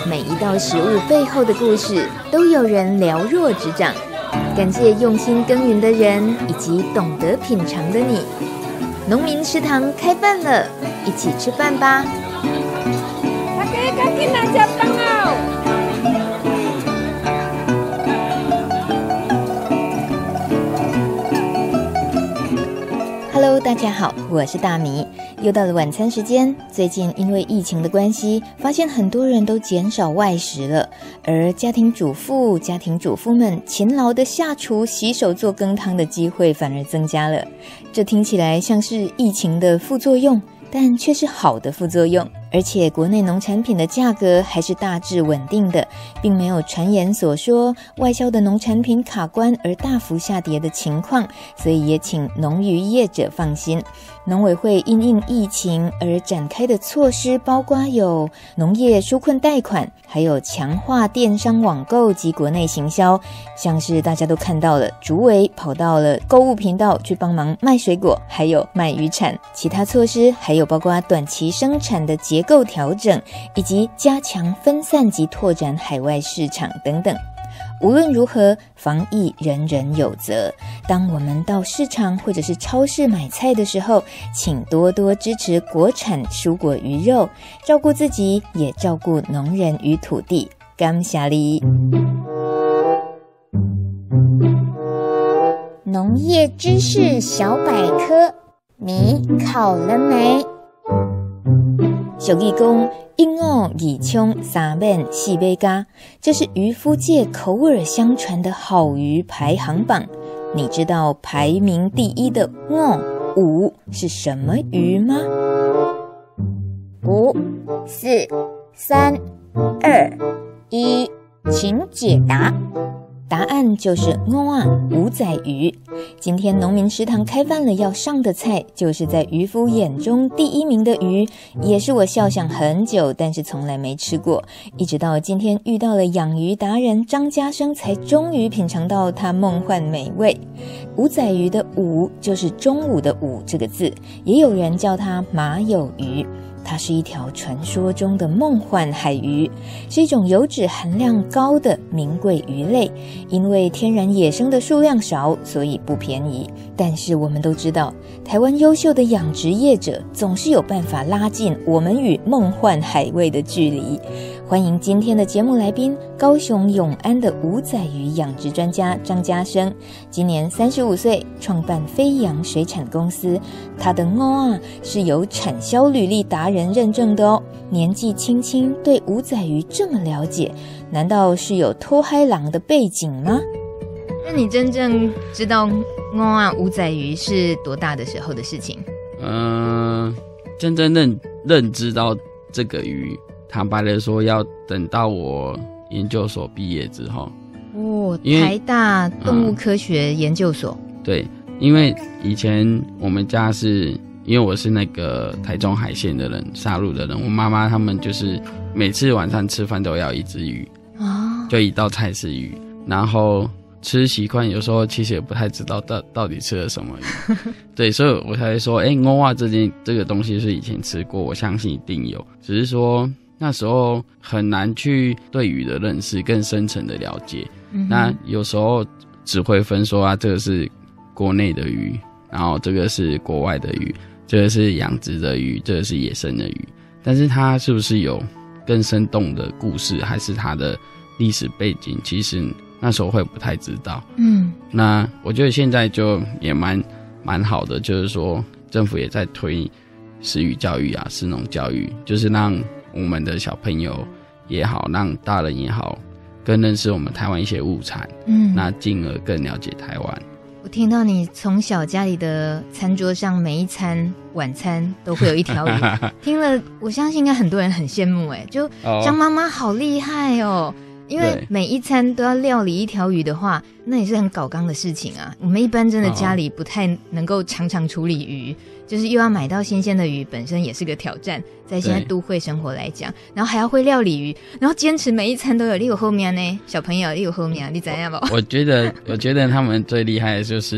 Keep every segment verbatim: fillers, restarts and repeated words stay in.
每一道食物背后的故事都有人了若指掌。感谢用心耕耘的人，以及懂得品尝的你。农民食堂开饭了，一起吃饭吧！ 大家赶紧来吃饭哦！ Hello， 大家好，我是大米，又到了晚餐时间。最近因为疫情的关系，发现很多人都减少外食了，而家庭主妇、家庭主妇们勤劳的下厨、洗手、做羹汤的机会反而增加了。这听起来像是疫情的副作用，但却是好的副作用。而且国内农产品的价格还是大致稳定的，并没有传言所说外销的农产品卡关而大幅下跌的情况，所以也请农渔业者放心。农委会因应疫情而展开的措施包括有农业纾困贷款，还有强化电商网购及国内行销，像是大家都看到了竹围跑到了购物频道去帮忙卖水果，还有卖渔产。其他措施还有包括短期生产的结构调整，以及加强分散及拓展海外市场等等。无论如何，防疫人人有责。当我们到市场或者是超市买菜的时候，请多多支持国产蔬果鱼肉，照顾自己，也照顾农人与土地。感谢你。农业知识小百科，你考了没？俗语讲一五二冲三免四尾加，这是渔夫界口耳相传的好鱼排行榜。你知道排名第一的五五是什么鱼吗？五、四、三、二、一，请解答。答案就是五啊五仔鱼。今天农民食堂开饭了，要上的菜就是在渔夫眼中第一名的鱼，也是我笑想很久，但是从来没吃过。一直到今天遇到了养鱼达人张家生，才终于品尝到它梦幻美味。五仔鱼的五就是中午的午这个字，也有人叫它马友鱼。它是一条传说中的梦幻海鱼，是一种油脂含量高的名贵鱼类。因为天然野生的数量少，所以不便宜。但是我们都知道，台湾优秀的养殖业者总是有办法拉近我们与梦幻海味的距离。欢迎今天的节目来宾，高雄永安的五仔鱼养殖专家张家生，今年三十五岁，创办飞扬水产公司。他的五啊是有产销履历达人认证的哦。年纪轻轻对五仔鱼这么了解，难道是有偷嗨郎的背景吗？那你真正知道五啊五仔鱼是多大的时候的事情？ 嗯、呃，真正认认知到这个鱼，坦白的说，要等到我研究所毕业之后。 哦，台大动物科学研究所。 嗯、对，因为以前我们家是，因为我是那个台中海线的人，沙鹿的人，我妈妈他们就是每次晚上吃饭都要一只鱼，哦，就一道菜是鱼，然后吃习惯有时候其实也不太知道到到底吃了什么鱼，对，所以我才会说，哎、欸，欧啊这件这个东西是以前吃过，我相信一定有，只是说那时候很难去对鱼的认识更深层的了解，嗯、那有时候只会分说啊，这个是国内的鱼，然后这个是国外的鱼，这个是养殖的鱼，这个是野生的鱼，但是它是不是有更生动的故事，还是它的历史背景，其实那时候会不太知道。嗯，那我觉得现在就也蛮蛮好的，就是说政府也在推食鱼教育啊，食农教育，就是让我们的小朋友也好，让大人也好，更认识我们台湾一些物产，嗯，那进而更了解台湾。 我听到你从小家里的餐桌上每一餐晚餐都会有一条鱼，听了我相信应该很多人很羡慕哎，就张妈妈好厉害哦。因为每一餐都要料理一条鱼的话，那也是很搞纲的事情啊。我们一般真的家里不太能够常常处理鱼，就是又要买到新鲜的鱼，本身也是个挑战。在现在都会生活来讲，然后还要会料理鱼，然后坚持每一餐都有。你有后面呢，小朋友你有后面，你怎样吧？ 我觉得，我觉得他们最厉害的就是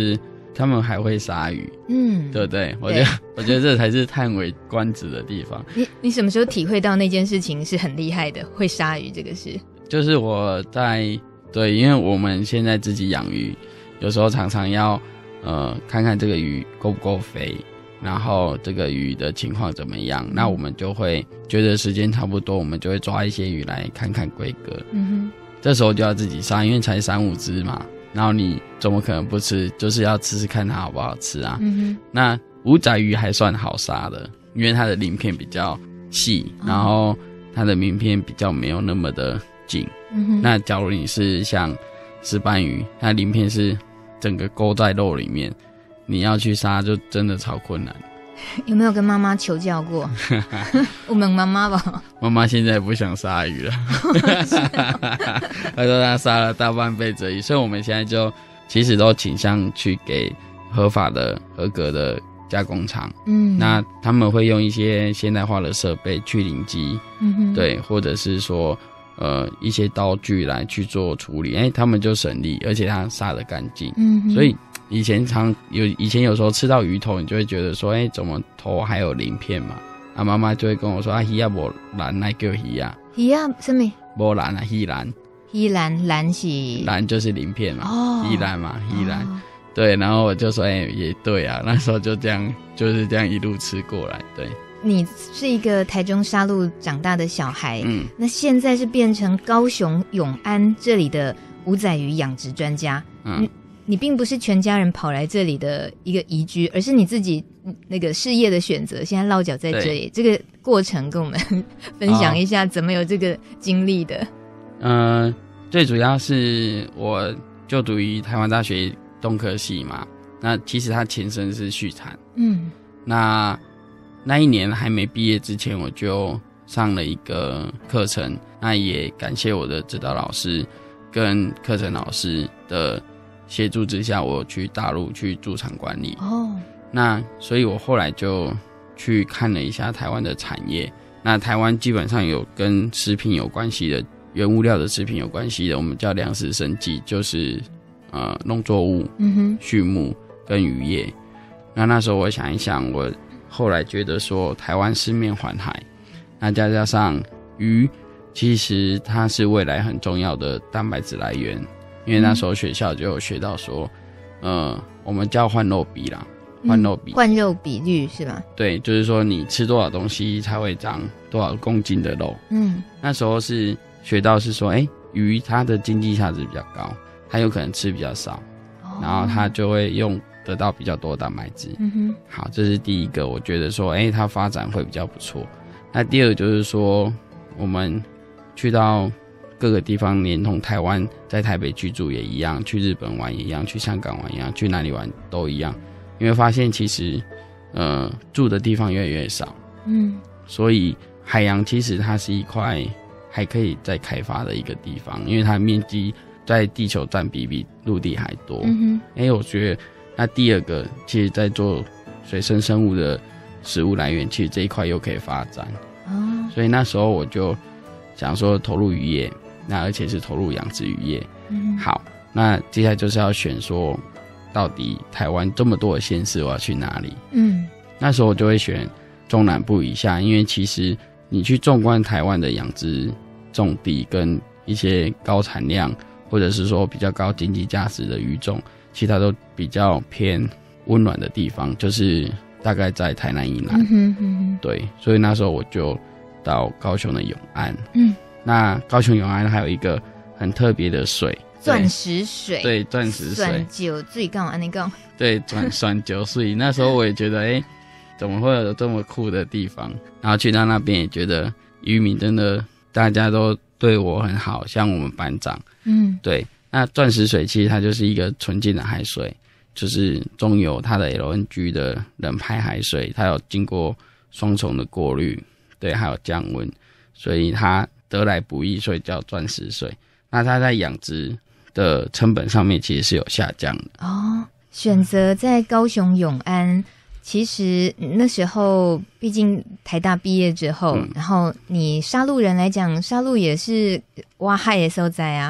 他们还会杀鱼，嗯，对不对？我觉得我觉得这才是叹为观止的地方。 你你什么时候体会到那件事情是很厉害的？会杀鱼这个事， 就是我在对，因为我们现在自己养鱼，有时候常常要呃看看这个鱼够不够肥，然后这个鱼的情况怎么样，嗯、那我们就会觉得时间差不多，我们就会抓一些鱼来看看规格。嗯哼，这时候就要自己杀，因为才三五只嘛。然后你怎么可能不吃？就是要吃吃看它好不好吃啊。嗯哼，那五仔鱼还算好杀的，因为它的鳞片比较细，然后它的鳞片比较没有那么的紧。嗯哼，那假如你是像石斑鱼，它鳞片是整个勾在肉里面，你要去杀就真的超困难。 有没有跟妈妈求教过？我问妈妈吧。 妈妈现在也不想杀鱼了，她说她杀了大半辈子的鱼，所以我们现在就其实都倾向去给合法的、合格的加工厂。嗯，那他们会用一些现代化的设备，去鳞机，嗯哼，对，或者是说呃一些刀具来去做处理，哎、欸，他们就省力，而且它杀得干净。嗯，所以。以前常有以前有时候吃到鱼头，你就会觉得说，哎、欸，怎么头还有鳞片嘛？啊，妈妈就会跟我说，啊，鱼啊无蓝来叫鱼啊， 鱼啊什么？ 无蓝啊，鱼蓝， 鱼蓝蓝是蓝就是鳞片嘛，哦，鱼蓝嘛，鱼蓝，哦，对，然后我就说，哎、欸，也对啊，那时候就这样，就是这样一路吃过来，对。 你是一个台中沙鹿长大的小孩，嗯，那现在是变成高雄永安这里的五仔鱼养殖专家，嗯。你并不是全家人跑来这里的一个移居，而是你自己那个事业的选择，现在落脚在这里。这个过程跟我们分享一下，怎么有这个经历的？ 嗯、呃，最主要是我就读于台湾大学东科系嘛，那其实它前身是畜产，嗯，那那一年还没毕业之前，我就上了一个课程，那也感谢我的指导老师跟课程老师的协助之下，我去大陆去驻场管理。哦，那所以我后来就去看了一下台湾的产业。那台湾基本上有跟食品有关系的，原物料的食品有关系的，我们叫粮食生技，就是呃农作物、嗯哼、畜牧跟渔业。那那时候我想一想，我后来觉得说，台湾四面环海，那再加上鱼，其实它是未来很重要的蛋白质来源。因为那时候学校就有学到说，呃，我们叫换肉比啦，换肉比， 换、嗯、肉比率是吧？ 对，就是说你吃多少东西才会长多少公斤的肉。嗯，那时候是学到是说，哎、欸，鱼它的经济价值比较高，它有可能吃比较少，哦、然后它就会用得到比较多的蛋白质。嗯哼，好，这是第一个，我觉得说，哎、欸，它发展会比较不错。那第二个就是说，我们去到各个地方，连同台湾在台北居住也一样，去日本玩也一样，去香港玩一样，去哪里玩都一样。你会发现，其实，呃，住的地方越来越少，嗯，所以海洋其实它是一块还可以再开发的一个地方，因为它的面积在地球占比比陆地还多。嗯哼，哎、欸，我觉得那第二个，其实在做水生生物的食物来源，其实这一块又可以发展。哦，所以那时候我就想说投入渔业。那而且是投入养殖渔业。嗯，好，那接下来就是要选说，到底台湾这么多的县市，我要去哪里？嗯，那时候我就会选中南部以下，因为其实你去纵观台湾的养殖种地跟一些高产量或者是说比较高经济价值的鱼种，其实它都比较偏温暖的地方，就是大概在台南以南。嗯哼嗯哼，对，所以那时候我就到高雄的永安。嗯。那高雄永安还有一个很特别的水， 钻石水， 对，钻石水， 酸酒水干嘛？你讲， 对，钻酸酒水。那时候我也觉得，哎、欸，怎么会有这么酷的地方？然后去到那边也觉得渔民真的大家都对我很好，像我们班长，嗯，对。那钻石水其实它就是一个纯净的海水，就是中油它的 L N G 的冷拍海水，它有经过双重的过滤，对，还有降温，所以它得来不易，所以叫钻石水。那它在养殖的成本上面其实是有下降的。 哦，选择在高雄永安，其实那时候毕竟台大毕业之后，嗯、然后你沙鹿人来讲，沙鹿也是挖海的所在啊，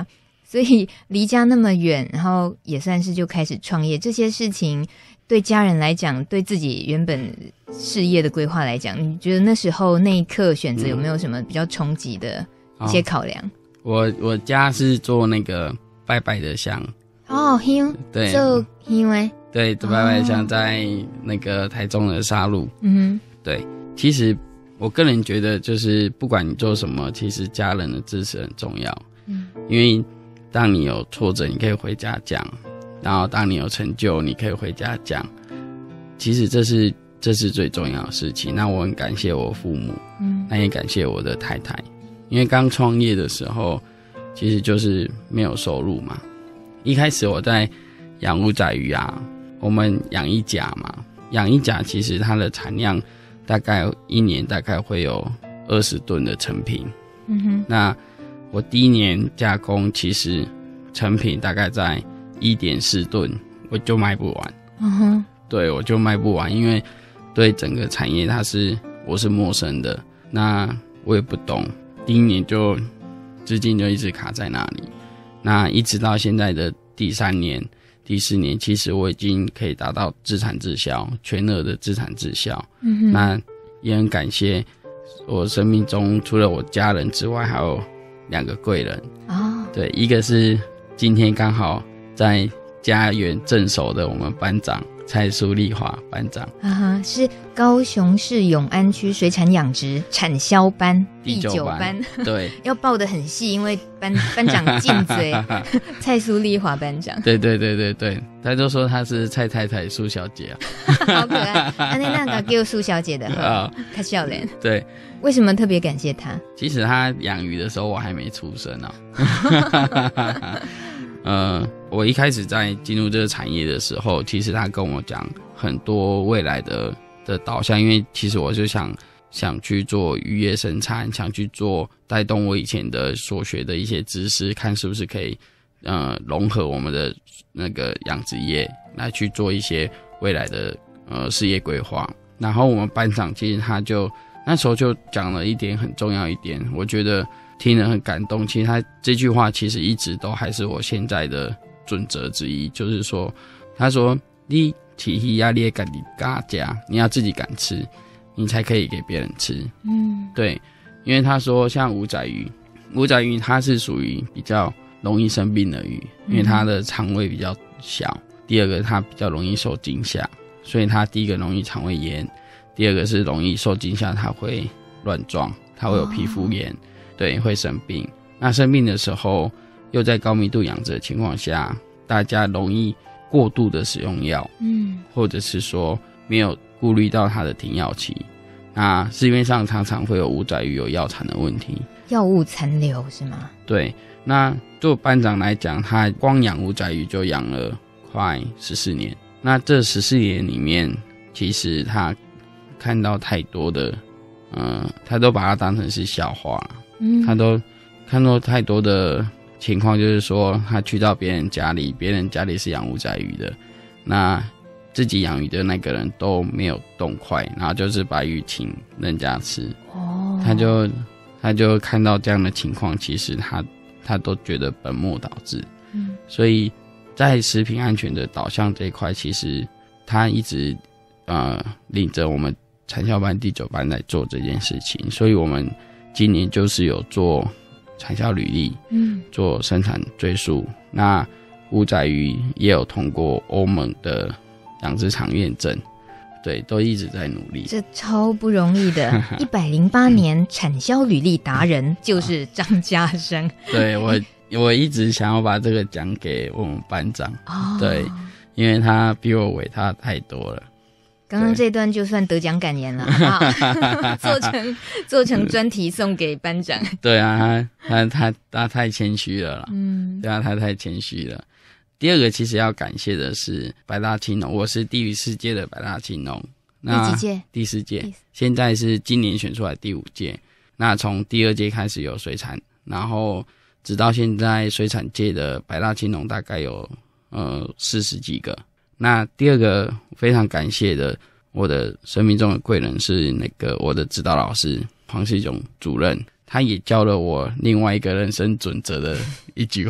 所以离家那么远，然后也算是就开始创业，这些事情对家人来讲，对自己原本事业的规划来讲，你觉得那时候那一刻选择有没有什么比较冲击的一些考量？嗯哦、我我家是做那个拜拜的香哦，香对， 做香诶， 对，拜拜香在那个台中的沙鹿， 嗯哼， 对，其实我个人觉得，就是不管你做什么，其实家人的支持很重要，嗯，因为当你有挫折，你可以回家讲。然后当你有成就，你可以回家讲，其实这是这是最重要的事情。那我很感谢我父母，嗯，那也感谢我的太太，因为刚创业的时候其实就是没有收入嘛。一开始我在养乌仔鱼啊，我们养一甲嘛，养一甲其实它的产量大概一年大概会有二十吨的成品，嗯哼，那我第一年加工其实成品大概在一点四吨，我就卖不完。嗯哼，对，我就卖不完，因为对整个产业它是我是陌生的，那我也不懂。第一年就资金就一直卡在那里，那一直到现在的第三年、第四年，其实我已经可以达到自产自销，全额的自产自销。嗯哼，那也很感谢我生命中除了我家人之外，还有两个贵人。哦，对，一个是今天刚好在家园镇守的我们班长蔡苏丽华班长，啊哈，是高雄市永安区水产养殖产销班第九班，对， 要报得很细，因为班班长进嘴，蔡苏丽华班长， 对对对对对，他就说他是蔡太太苏小姐啊， 好可爱，那那个叫苏小姐的哈，他笑脸， 对， 为什么特别感谢他？ 其实他养鱼的时候我还没出生哦。呃，我一开始在进入这个产业的时候，其实他跟我讲很多未来的的导向，因为其实我就想想去做渔业生产，想去做带动我以前的所学的一些知识，看是不是可以呃融合我们的那个养殖业来去做一些未来的呃事业规划。然后我们班长其实他就那时候就讲了一点很重要一点，我觉得听了很感动。其实他这句话其实一直都还是我现在的准则之一，就是说他说你起鱼啊，你也敢敢加，你要自己敢吃，你才可以给别人吃。嗯，对，因为他说像五仔鱼，五仔鱼它是属于比较容易生病的鱼，因为它的肠胃比较小，第二个它比较容易受惊吓，所以它第一个容易肠胃炎，第二个是容易受惊吓，它会乱撞，它会有皮肤炎。哦，对，会生病。那生病的时候，又在高密度养殖的情况下，大家容易过度的使用药，嗯，或者是说没有顾虑到它的停药期。那市面上常常会有五仔鱼有药残的问题， 药物残留是吗？ 对。那做班长来讲，他光养五仔鱼就养了快十四年。那这十四年里面，其实他看到太多的，嗯、呃，他都把它当成是笑话了。嗯，他都看到太多的情况，就是说他去到别人家里，别人家里是养五仔鱼的，那自己养鱼的那个人都没有动筷，然后就是把鱼请人家吃。哦，他就他就看到这样的情况，其实他他都觉得本末倒置。嗯，所以在食品安全的导向这一块，其实他一直呃领着我们产销班第九班来做这件事情，所以我们今年就是有做产销履历，嗯，做生产追溯。那五仔鱼也有通过欧盟的养殖场验证，对，都一直在努力。 这超不容易的，一百零八年产销履历达人就是张家生。 对，我我一直想要把这个奖给我们班长，哦，对，因为他比我伟大太多了。 刚刚这段就算得奖感言了，好不好？做成做成专题送给班长。 对啊，他他他他太谦虚了啦，嗯，对啊，他太谦虚了。第二个其实要感谢的是百大青农，我是第四届的百大青农。那第几届？ 第四届，现在是今年选出来第五届。那从第二届开始有水产，然后直到现在水产界的百大青农大概有呃四十几个。那第二个非常感谢的，我的生命中的贵人是那个我的指导老师黄世炯主任，他也教了我另外一个人生准则的一句话，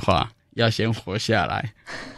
要先活下来。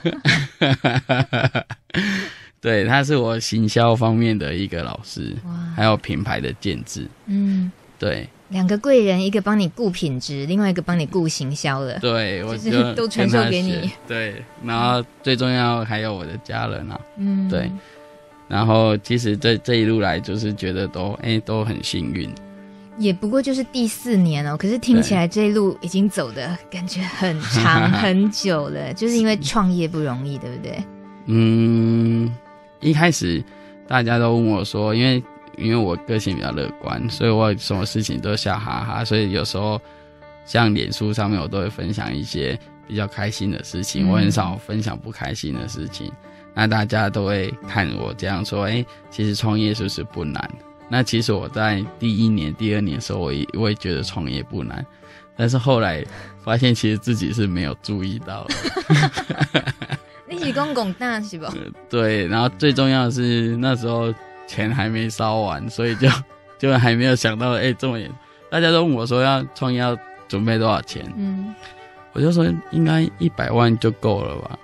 对，他是我行销方面的一个老师，还有品牌的建制。嗯，对， 两个贵人，一个帮你顾品质，另外一个帮你顾行销了。 对，我就都传授给你。 对，然后最重要还有我的家人啊。嗯，对。然后其实这这一路来，就是觉得都哎、欸、都很幸运。 也不过就是第四年哦，可是听起来这一路已经走的感觉很长很久了，就是因为创业不容易，对不对？ 嗯，一开始大家都问我说，因为因为我个性比较乐观，所以我什么事情都笑哈哈，所以有时候像脸书上面我都会分享一些比较开心的事情，嗯、我很少分享不开心的事情。那大家都会看我这样说，哎、欸，其实创业是不是不难？那其实我在第一年、第二年的时候，我也我也觉得创业不难，但是后来发现其实自己是没有注意到的。 你是说广大是不？ 对，然后最重要的是那时候钱还没烧完，所以就就还没有想到，哎、欸，这么远。大家都问我说要创业要准备多少钱，嗯，我就说应该一百万就够了吧。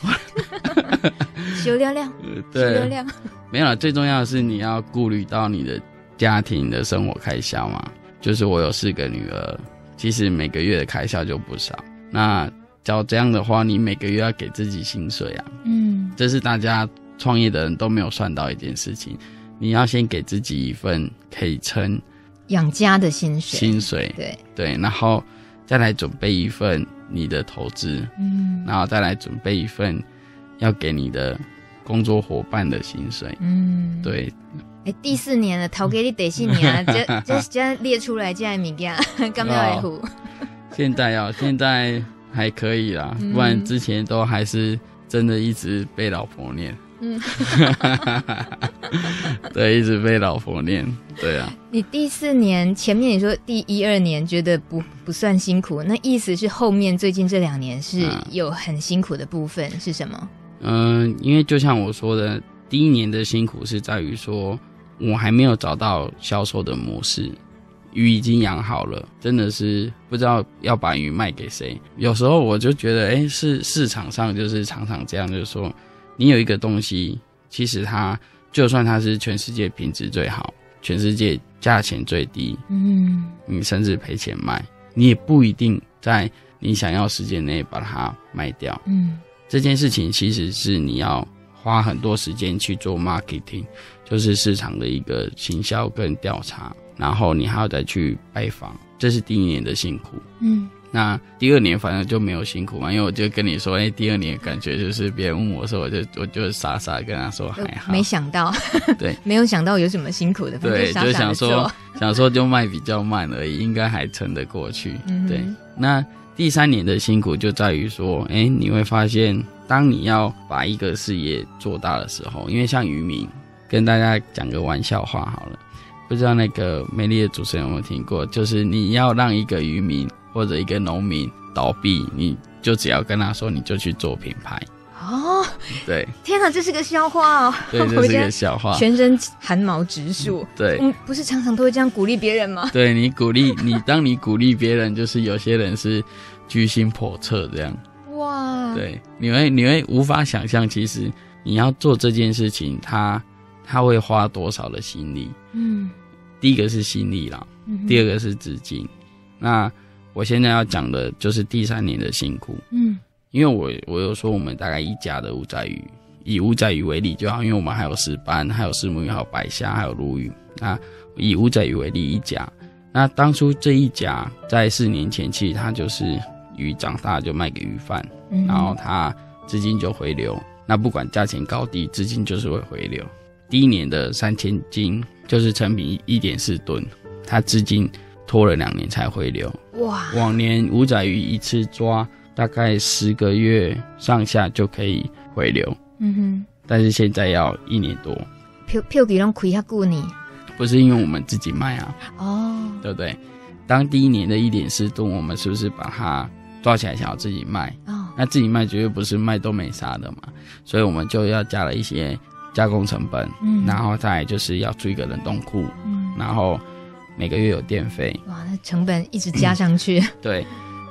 修亮亮， 对，修亮没有啦，最重要的是你要顾虑到你的家庭的生活开销嘛。就是我有四个女儿，其实每个月的开销就不少。那照这样的话，你每个月要给自己薪水啊。嗯，这是大家创业的人都没有算到一件事情，你要先给自己一份可以撑养家的薪水。 薪水，对对，然后再来准备一份你的投资，嗯，然后再来准备一份要给你的工作伙伴的薪水，嗯，对。 欸、第四年了，头家你第四年啊，这这这列出来这样的物件，敢不要会付？ 现在啊，现在还可以啦，嗯、不然之前都还是真的一直被老婆念。嗯，对，一直被老婆念，对啊。 你第四年前面你说第一二年觉得不不算辛苦，那意思是后面最近这两年是有很辛苦的部分、嗯、是什么？ 嗯，因为就像我说的，第一年的辛苦是在于说我还没有找到销售的模式，鱼已经养好了，真的是不知道要把鱼卖给谁。有时候我就觉得，哎，是市场上就是常常这样，就是说你有一个东西，其实它就算它是全世界品质最好，全世界价钱最低，嗯，你甚至赔钱卖，你也不一定在你想要时间内把它卖掉。嗯，这件事情其实是你要花很多时间去做 marketing， 就是市场的一个行销跟调查，然后你还要再去拜访，这是第一年的辛苦。嗯，那第二年反正就没有辛苦嘛，因为我就跟你说，哎、欸，第二年感觉就是别人问我说，我就我就傻傻跟他说还好， 没想到，对，没有想到有什么辛苦的， 对， 傻傻就想说想说就卖比较慢而已，应该还撑得过去。嗯、对，那第三年的辛苦就在于说，哎、欸，你会发现，当你要把一个事业做大的时候，因为像渔民，跟大家讲个玩笑话好了。不知道那个美丽的主持人有没有听过，就是你要让一个渔民或者一个农民倒闭，你就只要跟他说你就去做品牌。哦，对， 天哪，这是个笑话哦。 对，这是个笑话， 全身汗毛直竖。 对， 嗯，不是常常都会这样鼓励别人吗？ 对，你鼓励你，当你鼓励别人，就是有些人是居心叵测这样。哇，对，你会你会无法想象，其实你要做这件事情，他他会花多少的心力。嗯。第一个是心力啦，嗯、第二个是资金。那我现在要讲的就是第三年的辛苦。嗯，因为我我有说我们大概一家的乌仔鱼，以乌仔鱼为例就好，因为我们还有石斑，还有虱目鱼，还有白虾，还有鲈鱼。那以乌仔鱼为例一家，那当初这一家在四年前，其实它就是鱼长大就卖给鱼贩，嗯、然后它资金就回流。那不管价钱高低，资金就是会回流。第一年的三千斤就是成品 一点四吨，它资金拖了两年才回流。哇！往年五仔鱼一次抓大概十个月上下就可以回流。嗯哼。但是现在要一年多。 票票给人亏下久呢？ 不是因为我们自己卖啊。哦。对不对？当第一年的 一点四吨，我们是不是把它抓起来想要自己卖？哦。那自己卖绝对不是卖都没杀的嘛，所以我们就要加了一些加工成本，嗯，然后再来就是要租一个冷冻库，嗯，然后每个月有电费， 哇，那成本一直加上去， 嗯、对。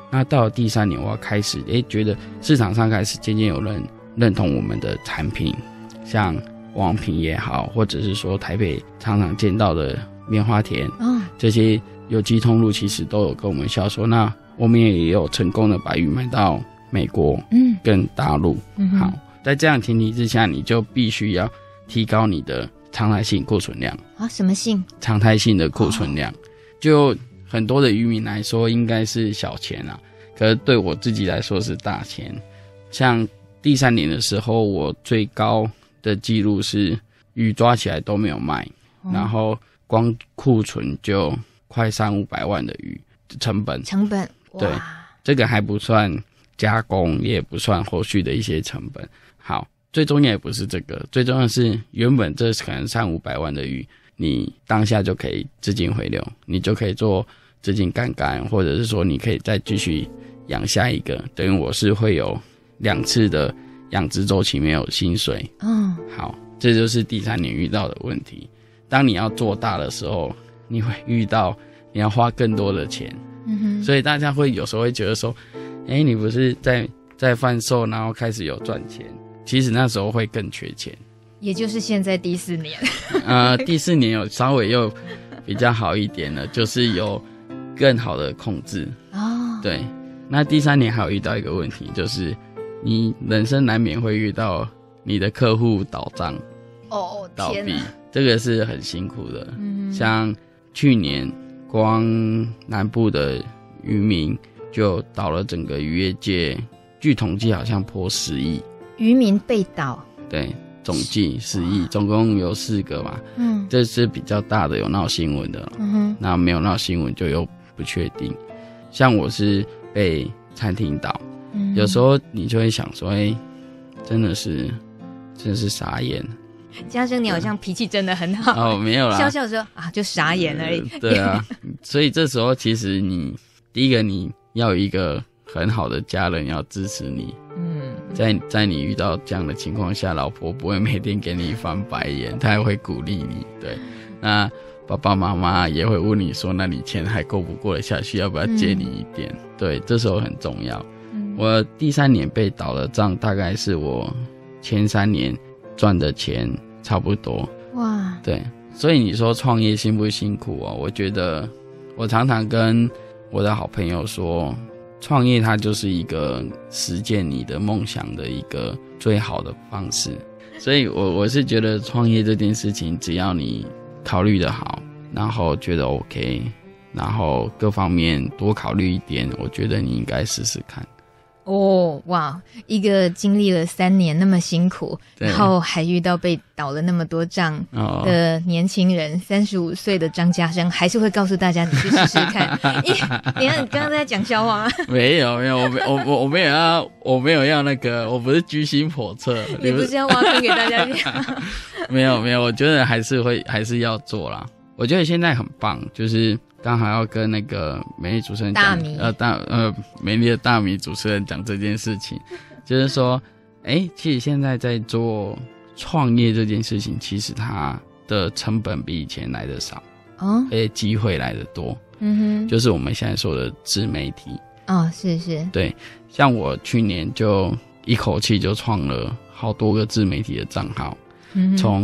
那到了第三年，我要开始诶觉得市场上开始渐渐有人认同我们的产品，像王品也好，或者是说台北常常见到的棉花田，哦，这些有机通路其实都有跟我们销售。那我们也有成功的把鱼卖到美国，嗯，跟大陆。嗯，好，在这样前提之下，你就必须要提高你的常态性库存量啊。什么性？常态性的库存量，哦，就很多的渔民来说应该是小钱啊，可是对我自己来说是大钱。像第三年的时候，我最高的记录是鱼抓起来都没有卖，哦，然后光库存就快三五百万的鱼成本。 成本， 对，这个还不算加工，也不算后续的一些成本。好，最重要也不是这个，最重要的是原本这可能三五百万的鱼，你当下就可以资金回流，你就可以做资金杠杆，或者是说你可以再继续养下一个，等于我是会有两次的养殖周期没有薪水。嗯，好，这就是第三年遇到的问题。当你要做大的时候，你会遇到你要花更多的钱。嗯哼，所以大家会有时候会觉得说，哎，你不是在在贩售，然后开始有赚钱，其实那时候会更缺钱。 也就是现在第四年。 呃，第四年有稍微又比较好一点了，就是有更好的控制。哦，对。那第三年还有遇到一个问题，就是你人生难免会遇到你的客户倒账。 哦， 倒闭，这个是很辛苦的。嗯，像去年光南部的渔民就倒了整个渔业界，据统计好像破十亿。 渔民被倒？ 对，总计十亿，总共有四个嘛。嗯，这是比较大的，有闹新闻的。嗯哼，那没有闹新闻就有不确定。像我是被餐厅倒，嗯，有时候你就会想说，哎、欸，真的是，真的是傻眼。 嘉生，你好像脾气真的很好。 哦，没有啦， 笑笑说啊，就傻眼而已。 呃、对啊，所以这时候其实你第一个你要有一个很好的家人要支持你。嗯，在在你遇到这样的情况下，老婆不会每天给你翻白眼，她还会鼓励你。对，那爸爸妈妈也会问你说，那你钱还够不过得下去，要不要借你一点？嗯、对，这时候很重要。嗯、我第三年被倒的账，大概是我前三年赚的钱差不多。哇，对，所以你说创业辛不辛苦哦？我觉得我常常跟我的好朋友说，创业它就是一个实践你的梦想的一个最好的方式。所以我我是觉得创业这件事情，只要你考虑得好，然后觉得 OK， 然后各方面多考虑一点，我觉得你应该试试看。 哦，哇，一个经历了三年那么辛苦，然后还遇到被倒了那么多账的年轻人，三十五岁的张嘉生还是会告诉大家，你去试试看。你看你刚刚在讲笑话吗？ 没有没有，我我我我没有要我没有要那个，我不是居心叵测。 你不是要挖坑给大家讲？ 没有没有，我觉得还是会还是要做啦。我觉得现在很棒，就是刚好要跟那个美丽主持人讲， 大米呃大呃美丽的大米主持人讲这件事情，就是说，哎，其实现在在做创业这件事情，其实它的成本比以前来的少，哦，而且机会来的多。嗯哼，就是我们现在说的自媒体。 哦，是是， 对，像我去年就一口气就创了好多个自媒体的账号，嗯，从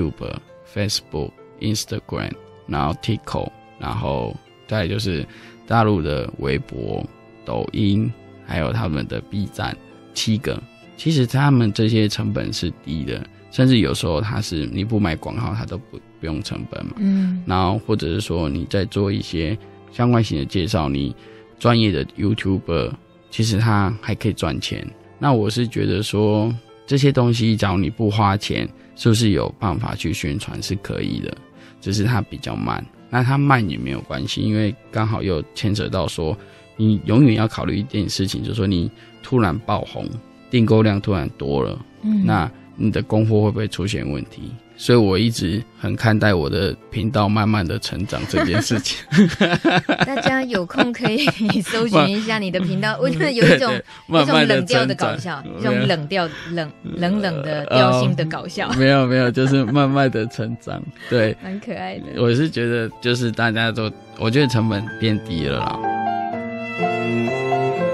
YouTube、Facebook、Instagram， 然后 TikTok。然后再来就是大陆的微博、抖音，还有他们的 B 站，七个。其实他们这些成本是低的，甚至有时候它是你不买广告，它都不不用成本嘛。嗯。然后或者是说你在做一些相关性的介绍，你专业的 YouTuber， 其实他还可以赚钱。那我是觉得说这些东西，只要你不花钱，是不是有办法去宣传是可以的，只是它比较慢。那它慢也没有关系，因为刚好又牵扯到说，你永远要考虑一件事情，就是说你突然爆红，订购量突然多了，嗯，那你的供货会不会出现问题？所以我一直很看待我的频道慢慢的成长这件事情。 大家有空可以搜寻一下你的频道，我觉得有一种慢慢一种冷调的搞笑，一种冷调冷冷冷的调性的搞笑。 呃、没有没有，就是慢慢的成长，对， 蛮可爱的。 我是觉得就是大家都，我觉得成本变低了啦。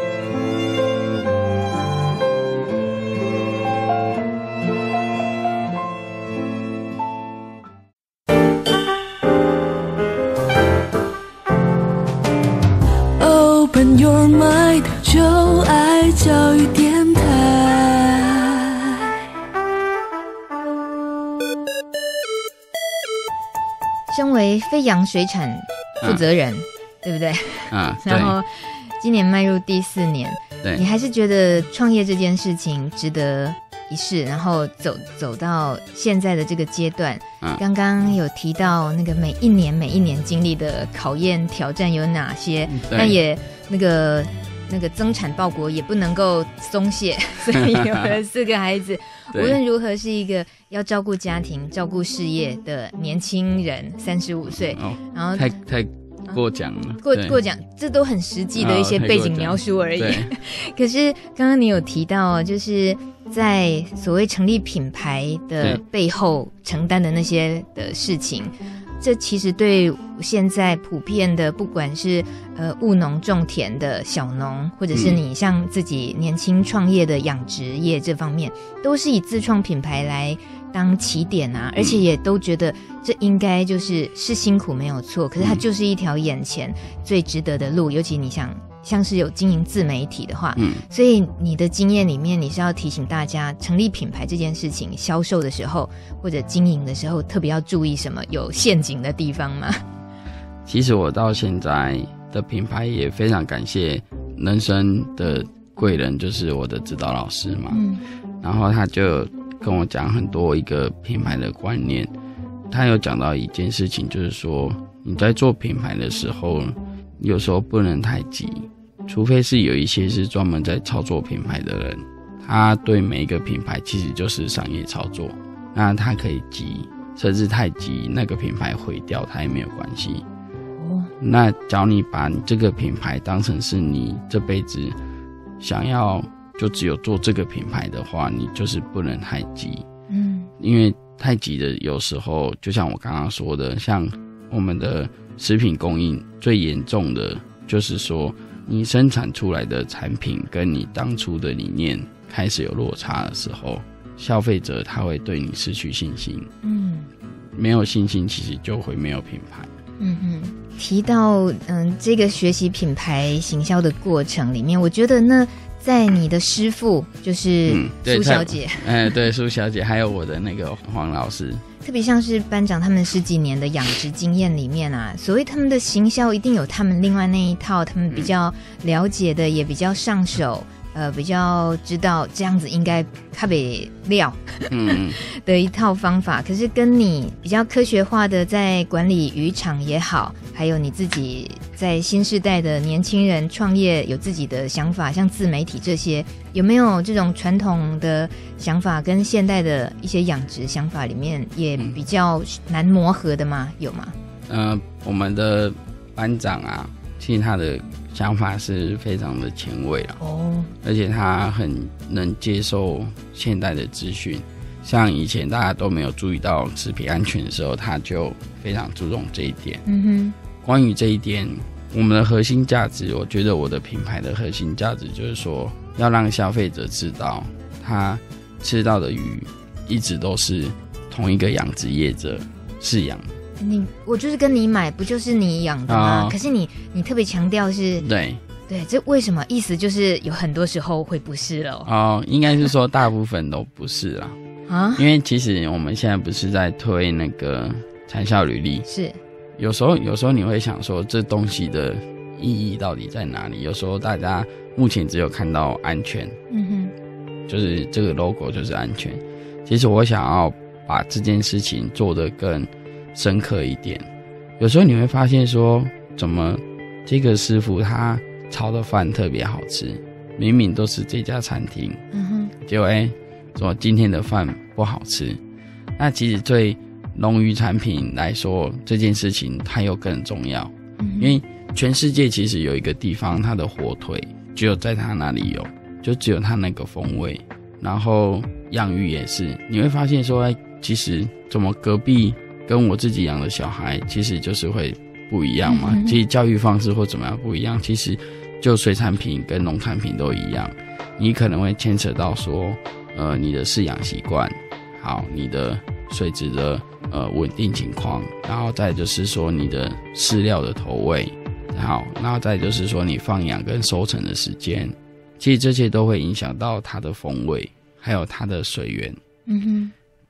身为飞扬水产负责人，嗯、对不对？ 啊， 然后今年迈入第四年， 对， 你还是觉得创业这件事情值得一试，然后走走到现在的这个阶段。嗯、刚刚有提到那个每一年每一年经历的考验挑战有哪些，但也那个那个增产报国也不能够松懈，所以有了四个孩子。无论如何是一个要照顾家庭照顾事业的年轻人，三十五岁，哦、然后太太过奖了， 过过奖，这都很实际的一些背景描述而已。可是刚刚你有提到，就是在所谓成立品牌的背后承担的那些的事情，这其实对现在普遍的，不管是呃务农种田的小农，或者是你像自己年轻创业的养殖业这方面，都是以自创品牌来当起点啊，而且也都觉得这应该就是是辛苦没有错，可是它就是一条眼前最值得的路，尤其你想像是有经营自媒体的话，嗯，所以你的经验里面，你是要提醒大家，成立品牌这件事情，销售的时候或者经营的时候，特别要注意什么有陷阱的地方吗？ 其实我到现在的品牌也非常感谢人生的贵人，就是我的指导老师嘛，嗯，然后他就跟我讲很多一个品牌的观念，他有讲到一件事情，就是说你在做品牌的时候，有时候不能太急，除非是有一些是专门在操作品牌的人，他对每一个品牌其实就是商业操作，那他可以急，甚至太急，那个品牌毁掉他也没有关系。哦，那假如你把你这个品牌当成是你这辈子想要就只有做这个品牌的话，你就是不能太急。嗯，因为太急的有时候就像我刚刚说的，像我们的食品供应最严重的就是说你生产出来的产品跟你当初的理念开始有落差的时候，消费者他会对你失去信心。嗯，没有信心其实就会没有品牌。 嗯哼，提到嗯这个学习品牌行销的过程里面，我觉得那在你的师父就是苏小姐， 嗯、呃，对，苏小姐，还有我的那个黄老师， 特别像是班长他们十几年的养殖经验里面啊，所谓他们的行销一定有他们另外那一套，他们比较了解的，也比较上手，呃，比较知道这样子应该较袂料嗯的一套方法。可是跟你比较科学化的在管理渔场也好，还有你自己在新世代的年轻人创业有自己的想法，像自媒体这些，有没有这种传统的想法跟现代的一些养殖想法里面也比较难磨合的吗？有吗？ 呃，我们的班长啊，其实他的想法是非常的前卫啦，哦，而且他很能接受现代的资讯，像以前大家都没有注意到食品安全的时候，他就非常注重这一点。嗯哼，关于这一点，我们的核心价值，我觉得我的品牌的核心价值就是说，要让消费者知道，他吃到的鱼一直都是同一个养殖业者饲养的。 你我就是跟你买，不就是你养的吗？哦、可是你你特别强调是， 对对，这为什么？意思就是有很多时候会不是咯。 哦，应该是说大部分都不是啦。啊，因为其实我们现在不是在推那个产销履历， 是有时候有时候你会想说这东西的意义到底在哪里？有时候大家目前只有看到安全，嗯哼，就是这个 logo 就是安全。其实我想要把这件事情做得更深刻一点。有时候你会发现说，怎么这个师傅他炒的饭特别好吃，明明都是这家餐厅，嗯哼，结果哎，说今天的饭不好吃。那其实对农渔产品来说，这件事情它又更重要，嗯，因为全世界其实有一个地方，它的火腿只有在它那里有，就只有它那个风味。然后养鱼也是，你会发现说，哎，其实怎么隔壁跟我自己养的小孩，其实就是会不一样嘛。嗯，其实教育方式或怎么样不一样，其实就水产品跟农产品都一样。你可能会牵扯到说，呃，你的饲养习惯，好，你的水质的呃稳定情况，然后再就是说你的饲料的投喂，好，然后再就是说你放养跟收成的时间，其实这些都会影响到它的风味，还有它的水源。嗯哼，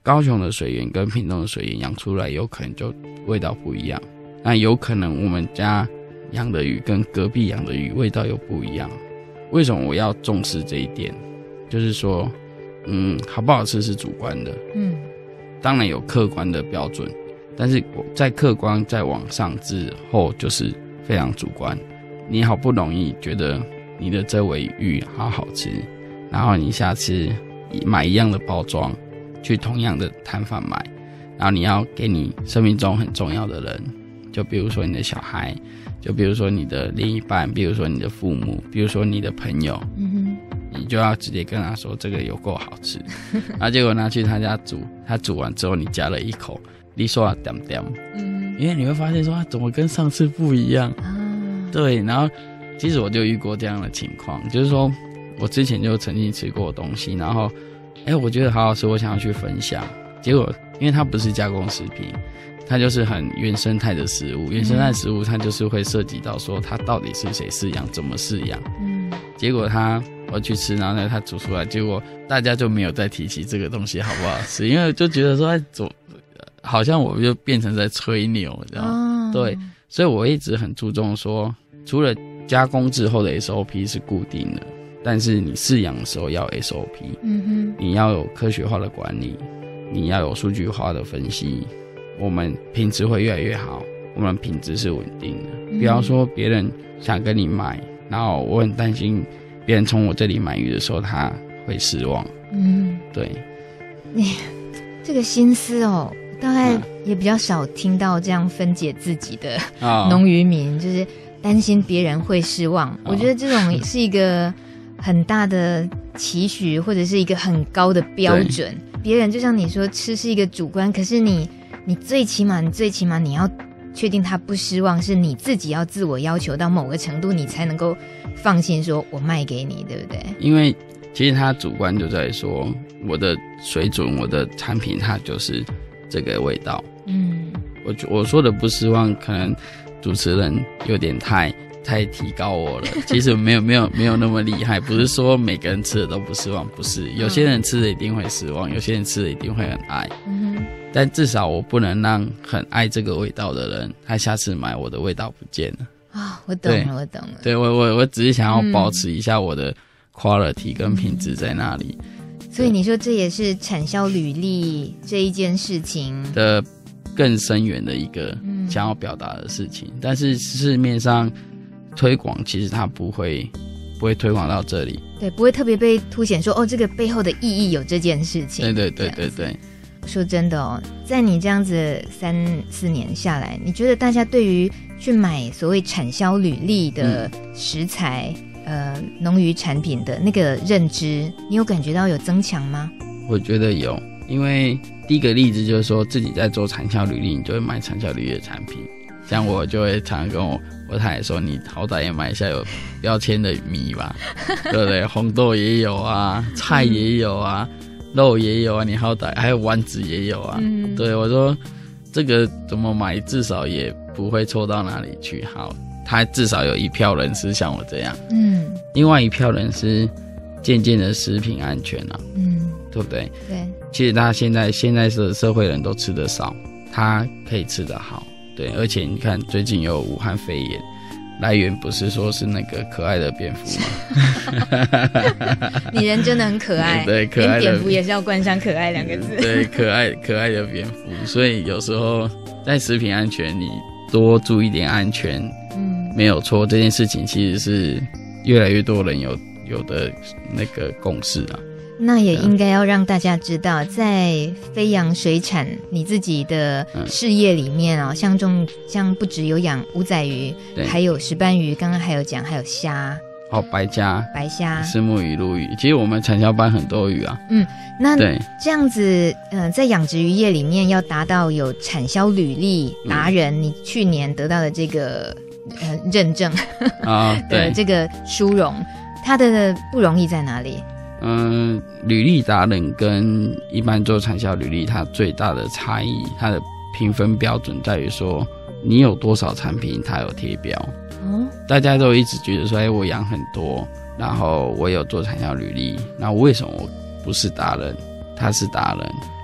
高雄的水源跟屏东的水源养出来有可能就味道不一样，那有可能我们家养的鱼跟隔壁养的鱼味道又不一样。为什么我要重视这一点？就是说嗯，好不好吃是主观的，嗯，当然有客观的标准，但是在客观再往上之后就是非常主观。你好不容易觉得你的这尾鱼好好吃，然后你下次买一样的包装去同样的摊贩买，然后你要给你生命中很重要的人，就比如说你的小孩，就比如说你的另一半，比如说你的父母，比如说你的朋友，嗯哼，你就要直接跟他说这个有够好吃然后结果拿去他家煮，他煮完之后你夹了一口，你说啊点点，嗯，因为你会发现说啊怎么跟上次不一样啊？对，然后其实我就遇过这样的情况，就是说我之前就曾经吃过东西，然后哎我觉得好好吃，我想要去分享，结果因为它不是加工食品，它就是很原生态的食物，原生态食物它就是会涉及到说它到底是谁饲养，怎么饲养，嗯，结果它我去吃，然后呢它煮出来，结果大家就没有再提起这个东西好不好吃，因为就觉得说哎怎好像我就变成在吹牛这样，哦，对，所以我一直很注重说，除了加工之后的 S O P 是固定的，但是你饲养的时候要 S O P，嗯哼，你要有科学化的管理，你要有数据化的分析，我们品质会越来越好，我们品质是稳定的，嗯，不要说别人想跟你买，然后我很担心别人从我这里买鱼的时候他会失望，嗯，对， 你这个心思哦大概也比较少听到这样分解自己的农渔民，哦，就是担心别人会失望，哦，我觉得这种是一个很大的期许，或者是一个很高的标准。别人就像你说吃是一个主观，可是你你最起码你最起码你要确定他不失望，是你自己要自我要求到某个程度，你才能够放心说我卖给你，对不对？ 因为其实他主观就在说我的水准，我的产品它就是这个味道，嗯，我我说的不失望，可能主持人有点太太提高我了。其实没有没有没有那么厉害，不是说每个人吃的都不失望，不是，有些人吃的一定会失望，有些人吃的一定会很爱。嗯哼，但至少我不能让很爱这个味道的人，他下次买我的味道不见了。 啊，我懂了，我懂了。 对，我我我只是想要保持一下我的 quality 跟品质在那里。嗯， 所以你说这也是产销履历这一件事情的更深远的一个想要表达的事情，嗯，但是市面上推广其实它不会不会推广到这里， 对，不会特别被凸显说哦，这个背后的意义有这件事情。 对对对对对。 说真的哦，在你这样子三四年下来，你觉得大家对于去买所谓产销履历的食材，嗯，呃，农渔产品的那个认知，你有感觉到有增强吗？ 我觉得有，因为第一个例子就是说自己在做产销履历，你就会买产销履历的产品。像我就会常常跟我我太太说，你好歹也买一下有标签的米吧，对不对？红豆也有啊，菜也有啊，肉也有啊，你好歹还有丸子也有啊。嗯，对，我说这个怎么买至少也不会错到哪里去。好，他至少有一票人是像我这样，嗯，另外一票人是渐渐的食品安全啊，嗯，对不对？对，其实他现在现在的社会人都吃得少，他可以吃得好，对，而且你看最近有武汉肺炎，来源不是说是那个可爱的蝙蝠吗？ 你人真的很可爱， 对，可爱的蝙蝠也是要冠上可爱两个字， 对，可爱可爱的蝙蝠，所以有时候在食品安全你多注意点安全，嗯，没有错，这件事情其实是越来越多人有有的那个共识啊。 那也应该要让大家知道，在飞扬水产你自己的事业里面啊，嗯，像中像不只有养五仔鱼，还有石斑鱼，刚刚还有讲还有虾， 哦，白虾、 白虾、 虱目鱼、鲈鱼，其实我们产销班很多鱼啊。 嗯，那这样子，嗯、呃，在养殖渔业里面要达到有产销履历达人，嗯，你去年得到的这个呃认证啊，对，这个殊荣，它的不容易在哪里？ 嗯，履历达人跟一般做产销履历，它最大的差异，它的评分标准在于说，你有多少产品，它有贴标。哦，大家都一直觉得说，哎，我养很多，然后我有做产销履历，那为什么我不是达人？他是达人，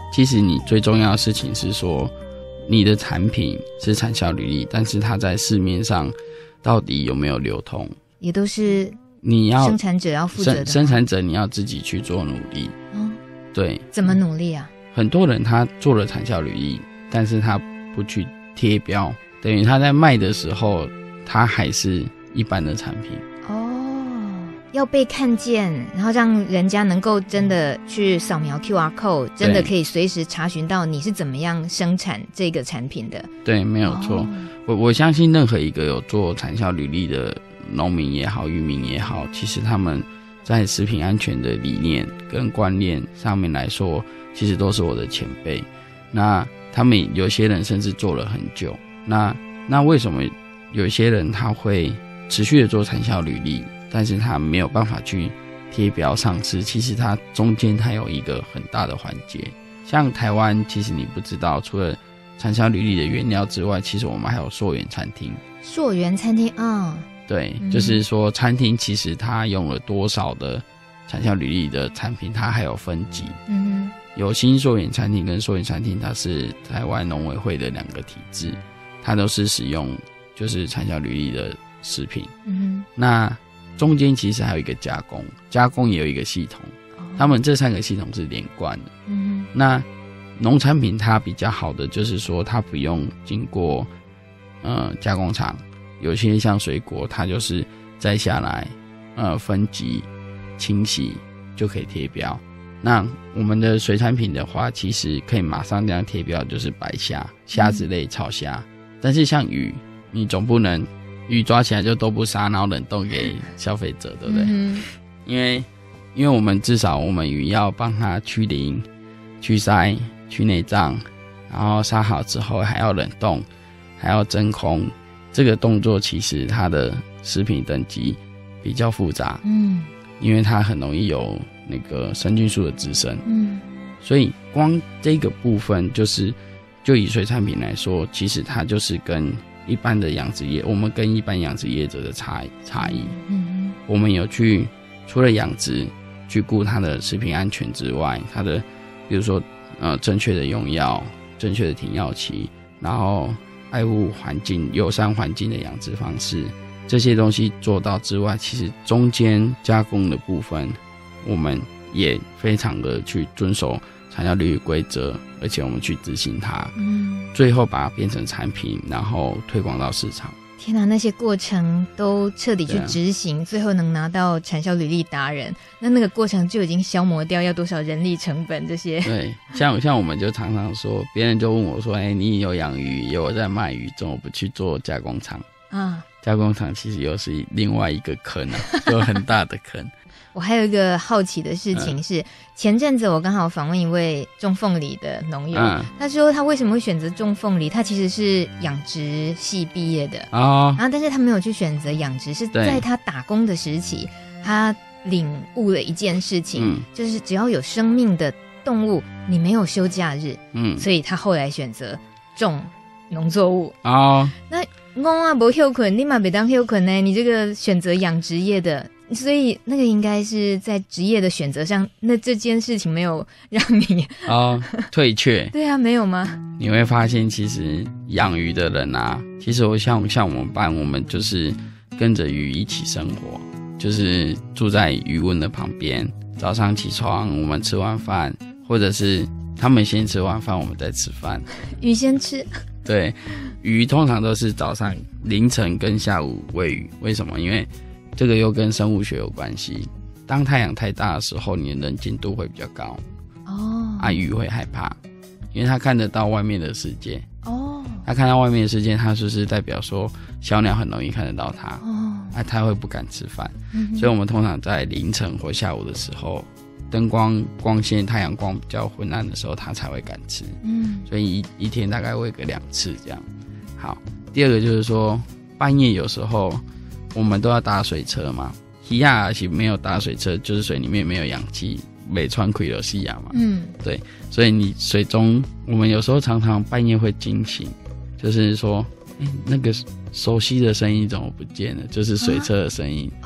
其实你最重要的事情是说，你的产品是产销履历，但是它在市面上到底有没有流通， 也都是你要生产者要负责的。 生产者你要自己去做努力。嗯，对。 怎么努力啊？ 很多人他做了产销履历，但是他不去贴标，等于他在卖的时候，他还是一般的产品。 要被看见，然后让人家能够真的去扫描 Q R code， 真的可以随时查询到你是怎么样生产这个产品的。 对，没有错。哦、我我相信任何一个有做产销履历的农民也好，渔民也好，其实他们在食品安全的理念跟观念上面来说，其实都是我的前辈。那他们有些人甚至做了很久。那那为什么有些人他会持续的做产销履历？但是他没有办法去贴标上市，其实它中间它有一个很大的环节。像台湾，其实你不知道，除了产销履历的原料之外，其实我们还有溯源餐厅。 溯源餐厅啊、哦， 对、嗯，就是说餐厅其实它用了多少的产销履历的产品，它还有分级。嗯，有新溯源餐厅跟溯源餐厅，它是台湾农委会的两个体制，它都是使用就是产销履历的食品。嗯，那中间其实还有一个加工，加工也有一个系统，他们这三个系统是连贯的。嗯，那农产品它比较好的就是说，它不用经过呃加工厂，有些像水果，它就是摘下来，呃分级、清洗就可以贴标。那我们的水产品的话，其实可以马上这样贴标，就是白虾、虾子类、草虾。但是像鱼，你总不能鱼抓起来就都不杀，然后冷冻给消费者，对不对？嗯、因为因为我们至少我们鱼要帮它去鳞、去鳃、去内脏，然后杀好之后还要冷冻，还要真空。这个动作其实它的食品等级比较复杂，嗯，因为它很容易有那个生菌素的滋生，嗯，所以光这个部分就是就以水产品来说，其实它就是跟一般的养殖业，我们跟一般养殖业者的差差异，嗯，我们有去除了养殖去顾它的食品安全之外，它的比如说呃正确的用药、正确的停药期，然后爱护环境、友善环境的养殖方式，这些东西做到之外，其实中间加工的部分，我们也非常的去遵守产销履历规则，而且我们去执行它，嗯，最后把它变成产品，然后推广到市场。 天哪，那些过程都彻底去执行，最后能拿到产销履历达人，那那个过程就已经消磨掉要多少人力成本这些。 对，像像我们就常常说，别人就问我说：“哎、欸，你有养鱼，也有在卖鱼，怎么不去做加工厂？”啊，加工厂其实又是另外一个坑啊，有很大的坑。 我还有一个好奇的事情是，嗯、前阵子我刚好访问一位种凤梨的农友，嗯、他说他为什么会选择种凤梨？他其实是养殖系毕业的哦，然后但是他没有去选择养殖，是在他打工的时期，他领悟了一件事情，嗯、就是只要有生命的动物，你没有休假日，嗯，所以他后来选择种农作物哦。那我啊不休困，你嘛别当休困呢？你这个选择养殖业的。所以那个应该是在职业的选择上，那这件事情没有让你哦退却。 对啊，没有吗？ 你会发现，其实养鱼的人啊，其实我像像我们班，我们就是跟着鱼一起生活，就是住在鱼塭的旁边。早上起床，我们吃完饭，或者是他们先吃完饭，我们再吃饭。 鱼先吃。 对，鱼通常都是早上凌晨跟下午喂鱼，为什么？因为这个又跟生物学有关系。当太阳太大的时候，你的能见度会比较高哦，啊，鱼会害怕，因为它看得到外面的世界哦。它看到外面的世界，它就是代表说小鸟很容易看得到它哦，啊，它会不敢吃饭。嗯，所以我们通常在凌晨或下午的时候，灯光光线、太阳光比较昏暗的时候，它才会敢吃。嗯，所以一一天大概喂个两次这样。好，第二个就是说半夜有时候。我们都要搭水车嘛，鱼啊是没有搭水车，就是水里面没有氧气，没穿亏了西亚嘛。嗯，对，所以你水中，我们有时候常常半夜会惊醒，就是说，哎、欸，那个熟悉的声音怎么不见了？就是水车的声音。哦，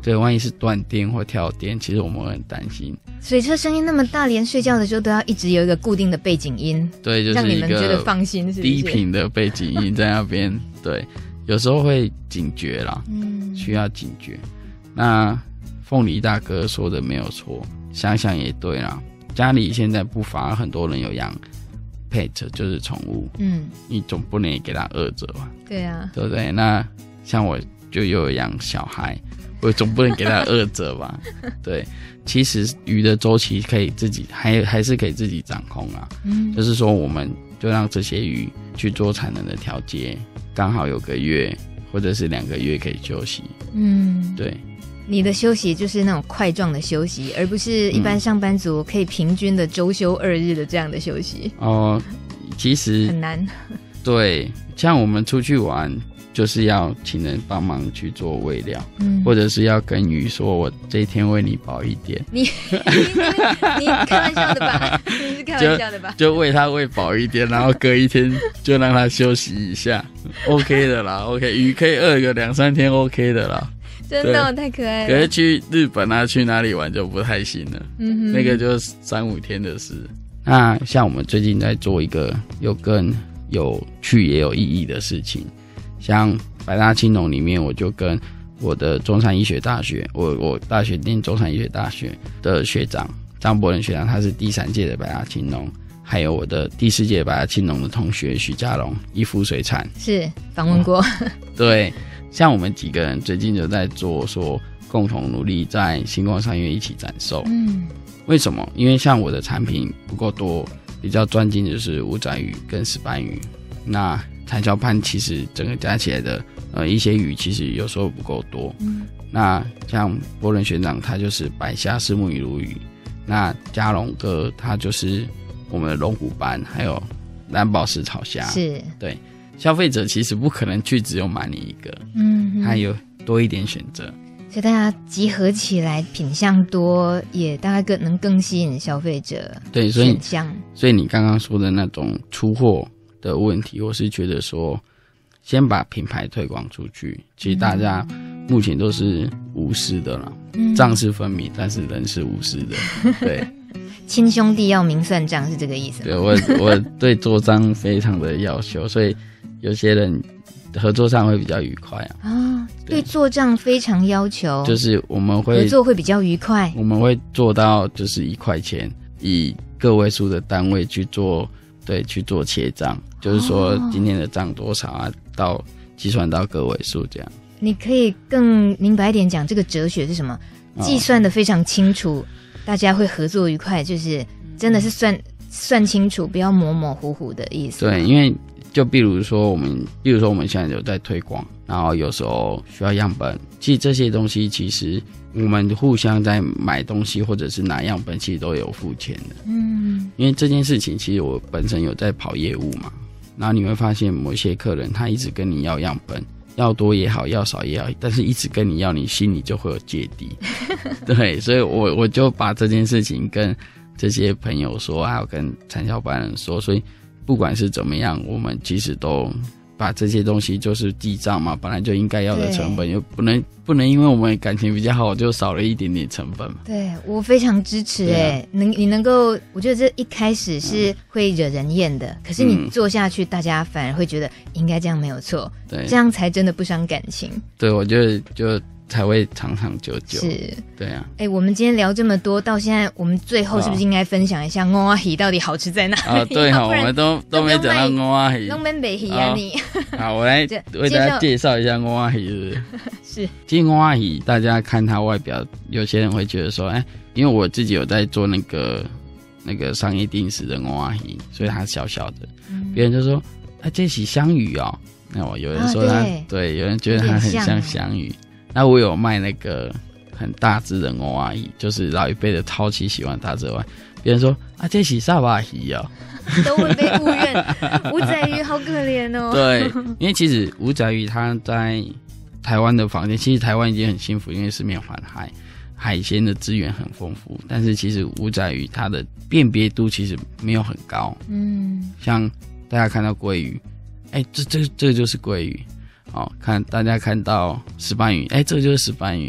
对，万一是断电或跳电，其实我们会很担心。 所以这声音那么大，连睡觉的时候都要一直有一个固定的背景音， 对，就是让你一们觉得个放心，是不是？ 低频的背景音在那边，对，有时候会警觉啦，嗯，需要警觉。那凤梨大哥说的没有错，想想也对啦。家里现在不乏很多人有养 pet， 就是宠物，嗯，你总不能给它饿着吧？ 对啊， 对不对？那像我就又有养小孩。我总不能给它饿着吧？对，其实鱼的周期可以自己还还是可以自己掌控啊。嗯，就是说我们就让这些鱼去做产能的调节，刚好有个月或者是两个月可以休息。嗯，对。 你的休息就是那种块状的休息，而不是一般上班族可以平均的周休二日的这样的休息。 哦，其实很难。对， 像我们出去玩。就是要请人帮忙去做喂料，嗯，或者是要跟鱼说，我这一天喂你饱一点。 你你开玩笑的吧？你是开玩笑的吧？ 就, 就喂它喂饱一点，然后隔一天就让它休息一下，OK 的啦 ，OK， 鱼可以饿个两三天 ，OK 的啦。 真的太可爱了。 可是去日本啊，去哪里玩就不太行了，嗯哼，那个就三五天的事。那像我们最近在做一个有更有趣也有意义的事情。像百大青农里面，我就跟我的中山医学大学，我我大学念中山医学大学的学长张伯仁学长，他是第三届的百大青农，还有我的第四届百大青农的同学许家龙，一夫水产是访问过、哦。 对，像我们几个人最近就在做说共同努力，在星光三月一起展售。嗯，为什么？因为像我的产品不够多，比较专精的就是五仔鱼跟石斑鱼，那。产销班其实整个加起来的呃一些鱼其实有时候不够多，嗯，那像波伦学长他就是白虾、虱目鱼、鲈鱼，那嘉龙哥他就是我们的龙骨斑，还有蓝宝石草虾， 是， 对，消费者其实不可能去只有买你一个，嗯，他有多一点选择， 所以大家集合起来品项多，也大概更能更吸引消费者对，所以选项， 所以你刚刚说的那种出货的问题，我是觉得说先把品牌推广出去，其实大家目前都是无私的啦，账、嗯、是分明，但是人是无私的，对， 亲兄弟要明算账是这个意思吗？ 对，我我对做账非常的要求，所以有些人合作上会比较愉快啊。 啊，对，做账非常要求， 就是我们会合作会比较愉快， 我们会做到就是一块钱，以个位数的单位去做。对，去做切账，就是说今天的账多少啊，到计算到个位数这样。 你可以更明白一点讲这个哲学是什么？计算的非常清楚，大家会合作愉快，就是真的是算算清楚，不要模模糊糊的意思。 对，因为就比如说我们，比如说我们现在有在推广，然后有时候需要样本，其实这些东西其实我们互相在买东西或者是拿样本，其实都有付钱的。嗯，因为这件事情其实我本身有在跑业务嘛，然后你会发现某些客人他一直跟你要样本，要多也好，要少也好，但是一直跟你要，你心里就会有芥蒂。对，所以我我就把这件事情跟这些朋友说，还有跟产销班人说，所以不管是怎么样，我们其实都把这些东西就是记账嘛，本来就应该要的成本，又不能不能因为我们感情比较好，就少了一点点成本嘛。 对，我非常支持哎、啊，能你能够，我觉得这一开始是会惹人厌的，嗯、可是你做下去，大家反而会觉得应该这样没有错，对，这样才真的不伤感情。 对，我觉得就。才会长长久久。 是， 对啊。 哎、欸，我们今天聊这么多，到现在我们最后是不是应该分享一下欧阿鱼到底好吃在哪里？ 啊，对哈，我们都都没讲到欧阿鱼， 都没白鱼啊你。 好，我来为大家介绍一下欧阿鱼，是不是？ 是。 其实欧阿鱼，大家看它外表，有些人会觉得说，哎、欸，因为我自己有在做那个那个商业定时的欧阿鱼，所以它小小的，别、嗯、人就说，啊，这是香鱼哦。那我有人说它，啊、对, 对，有人觉得它很像香鱼。那我有卖那个很大只的欧阿鱼，就是老一辈的超级喜欢大只鲩，别人说啊，这是沙巴鱼哦， 都会被误认。五仔鱼好可怜哦。 对，因为其实五仔鱼它在台湾的房间，其实台湾已经很幸福，因为四面环海，海鲜的资源很丰富。但是其实五仔鱼它的辨别度其实没有很高。嗯，像大家看到鲑鱼，哎、欸，这这这个就是鲑鱼。哦，看大家看到石斑鱼，哎，这个就是石斑鱼。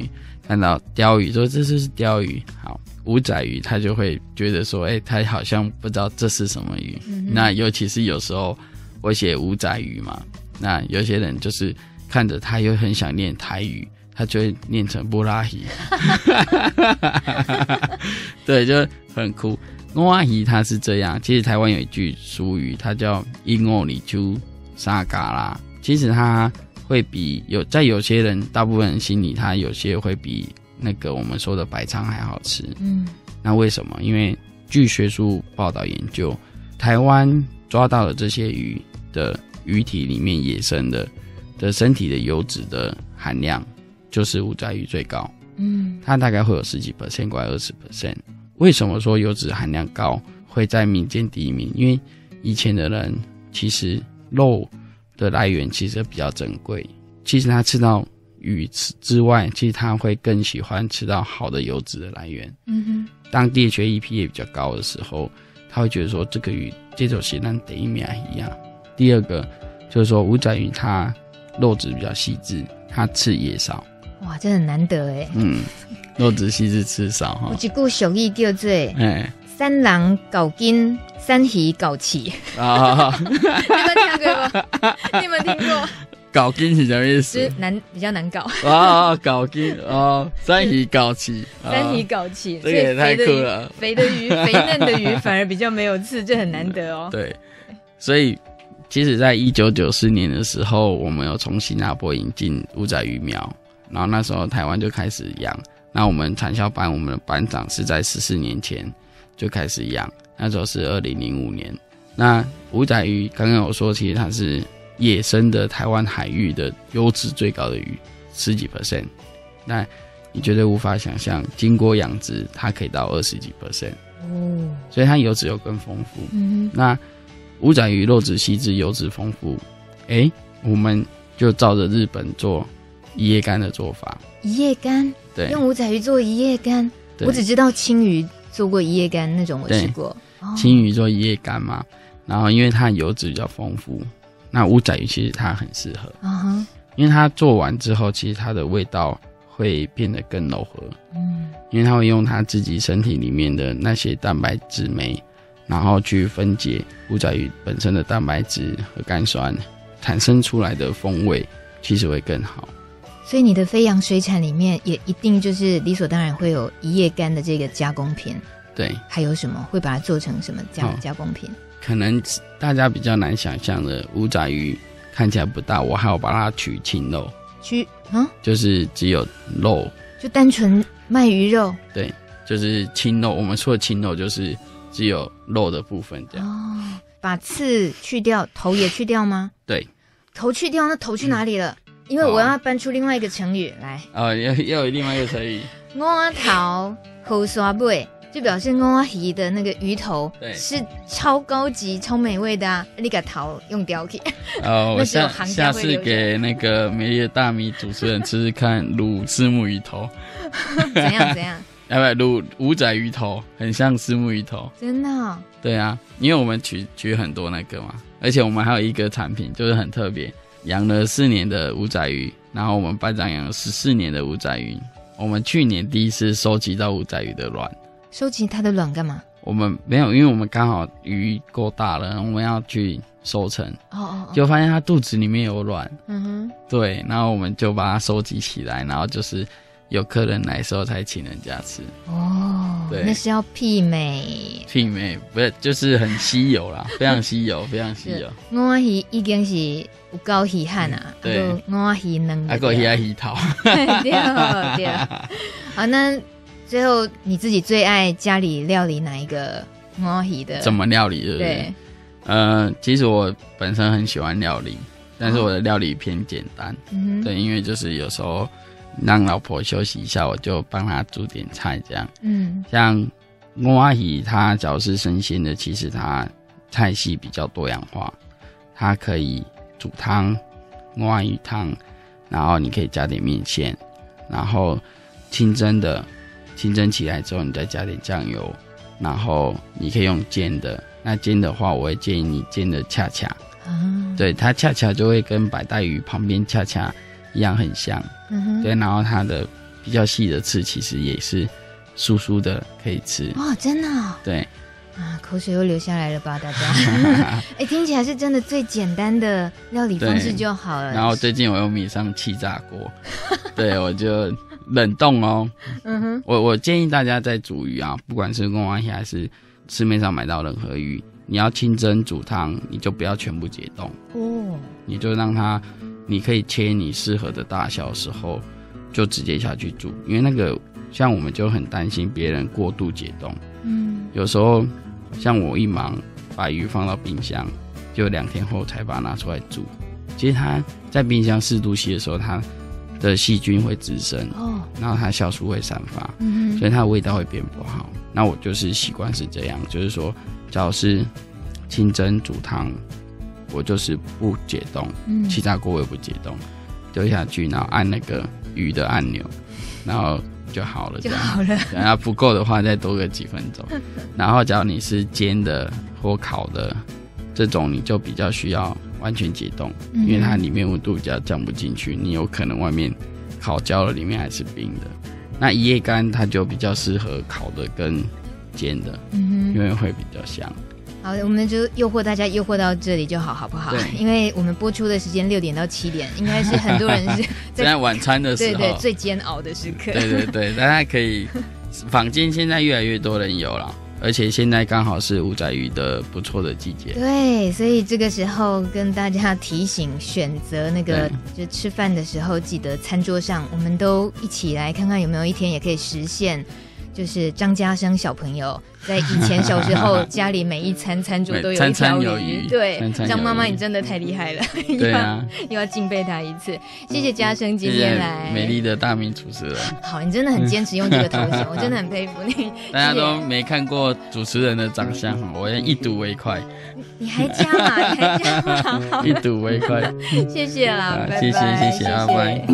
看到鲷鱼，说这就是鲷鱼。好，五仔鱼他就会觉得说，哎、欸，他好像不知道这是什么鱼。嗯、那尤其是有时候我写五仔鱼嘛，那有些人就是看着他又很想念台语，他就会念成布拉鱼。对，就很酷。乌阿鱼它是这样，其实台湾有一句俗语，它叫一五里秋沙嘎啦。其实它会比有在有些人大部分人心里，它有些会比那个我们说的白鲳还好吃。嗯，那为什么？因为据学术报道研究，台湾抓到的这些鱼的鱼体里面野生的的身体的油脂的含量，就是五仔鱼最高。嗯，它大概会有十几 percent 快二十 percent。为什么说油脂含量高会在民间第一名？因为以前的人其实肉的来源其实比较珍贵，其实他吃到鱼之外，其实他会更喜欢吃到好的油脂的来源。嗯哼，当 D H A E P A 比较高的时候，他会觉得说这个鱼这种是让第一名一样。第二个就是说五仔鱼它肉质比较细致，它刺也少。 哇，这很难得耶。 嗯，肉质细致刺少哈。 有一句俗语叫做哎，三人搞筋，三鱼搞鳍。啊，你们听过吗？你们听过？ 搞筋是什么意思？ 就是难，比较难搞。 啊，搞筋哦，三鱼搞鳍， 三鱼搞鳍， 这个也太酷了。 肥的鱼，肥嫩的鱼反而比较没有刺，这很难得哦。 对，所以其实在一九九四年的时候，我们有从新加坡引进五仔鱼苗。然后那时候台湾就开始养，那我们产销班我们的班长是在十四年前就开始养，那时候是二零零五年。那五仔鱼刚刚我说，其实它是野生的台湾海域的优质最高的鱼，十几 percent。那你绝对无法想象，经过养殖它可以到二十几 percent。哦，所以它油脂又更丰富。嗯，那五仔鱼肉质细致，油脂丰富，哎，我们就照着日本做一夜干的做法。 一夜干，对，用五仔鱼做一夜干。我只知道青鱼做过一夜干那种，我吃过。 哦、青鱼做一夜干嘛，然后因为它油脂比较丰富，那五仔鱼其实它很适合。嗯哼，因为它做完之后，其实它的味道会变得更柔和。嗯，因为它会用它自己身体里面的那些蛋白质酶，然后去分解五仔鱼本身的蛋白质和甘酸，产生出来的风味其实会更好。 所以你的飞扬水产里面也一定就是理所当然会有一夜干的这个加工品。 对， 还有什么会把它做成什么加、哦、加工品？ 可能大家比较难想象的，五仔鱼看起来不大，我还要把它取青肉， 取啊， 就是只有肉， 就单纯卖鱼肉。 对，就是青肉。我们说的青肉就是只有肉的部分这样。哦， 把刺去掉，头也去掉吗？ 对， 头去掉，那头去哪里了？嗯，因为我要搬出另外一个成语来。 哦，要要有另外一个成语。 五头好刷尾，就表示五鱼的那个鱼头是超高级、超美味的啊！你把头用掉去。 哦，我下下次给那个美丽的大米主持人吃吃看卤虱目鱼头。 怎样怎样？ 要不卤五仔鱼头，很像虱目鱼头。 真的哦？ 对啊，因为我们取取很多那个嘛，而且我们还有一个产品就是很特别。养了四年的五仔鱼，然后我们班长养了十四年的五仔鱼。我们去年第一次收集到五仔鱼的卵。 收集它的卵干嘛？ 我们没有，因为我们刚好鱼够大了，我们要去收成。哦哦哦。就发现它肚子里面有卵。嗯哼。对，然后我们就把它收集起来，然后就是有客人来的时候才请人家吃。哦，对， 那是要媲美。 媲美不是，就是很稀有啦，非常稀有，非常稀有。 五仔鱼已经是有够稀罕啊，对，五仔鱼能， 还有鱼仔鱼头。 对对。好，那最后你自己最爱家里料理哪一个五仔鱼的？ 怎么料理？对不对？对。呃，其实我本身很喜欢料理，但是我的料理偏简单。嗯，对，因为就是有时候让老婆休息一下，我就帮她煮点菜这样。嗯，像五仔鱼它只要是生鲜的，其实它菜系比较多样化，它可以煮汤、五仔鱼汤，然后你可以加点面线，然后清蒸的，清蒸起来之后你再加点酱油，然后你可以用煎的。那煎的话，我会建议你煎的恰恰，嗯，对，它恰恰就会跟白带鱼旁边恰恰一样很像，嗯哼，对，然后它的比较细的刺其实也是酥酥的可以吃哦，真的、哦、 对啊，口水又流下来了吧大家哎，听起来是真的最简单的料理方式就好了。 然后最近我又迷上气炸锅对，我就冷冻哦嗯哼，我我建议大家在煮鱼啊，不管是公蛙鱼还是市面上买到任何鱼，你要清蒸煮汤，你就不要全部解冻哦，你就让它，你可以切你适合的大小的时候就直接下去煮，因为那个像我们就很担心别人过度解冻，嗯，有时候像我一忙把鱼放到冰箱，就两天后才把它拿出来煮，其实它在冰箱四度 C 的时候，它的细菌会滋生哦，然后它酵素会散发，嗯，所以它的味道会变不好。那我就是习惯是这样，就是说假如是清蒸煮汤，我就是不解冻，嗯，气炸锅我也不解冻，丢下去然后按那个鱼的按钮，然后就好了， 就好了。 等下不够的话再多个几分钟。然后假如你是煎的或烤的这种，你就比较需要完全解冻，嗯，因为它里面温度比较降不进去，你有可能外面烤焦了里面还是冰的。那一夜干它就比较适合烤的跟煎的，嗯，因为会比较香。 好，我们就诱惑大家诱惑到这里就好，好不好？因为我们播出的时间六点到七点，应该是很多人是在, 在晚餐的时候， 对对，最煎熬的时刻。 对对对，大家可以，坊间现在越来越多人有了，而且现在刚好是五仔鱼的不错的季节。 对，所以这个时候跟大家提醒，选择那个就吃饭的时候，记得餐桌上我们都一起来看看有没有一天也可以实现。就是张家生小朋友在以前小时候家里每一餐餐桌都有一条鱼，餐餐有鱼，对，张妈妈你真的太厉害了，对啊，又要敬佩她一次。谢谢家生今天来， 美丽的大名主持人。 好，你真的很坚持用这个头衔，我真的很佩服你。 大家都没看过主持人的长相，我一睹为快。 你还加嘛？你还加嘛？ 一睹为快。 谢谢啦，拜拜， 谢谢谢谢，拜拜。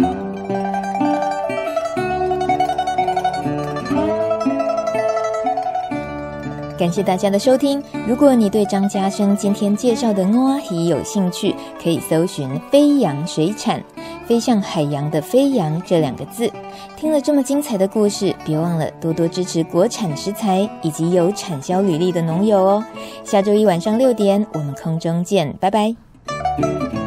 感谢大家的收听。如果你对张家生今天介绍的蚵仔鱼有兴趣，可以搜寻飞扬水产，飞向海洋的飞扬这两个字。听了这么精彩的故事，别忘了多多支持国产食材以及有产销履历的农友哦。下周一晚上六点我们空中见，拜拜。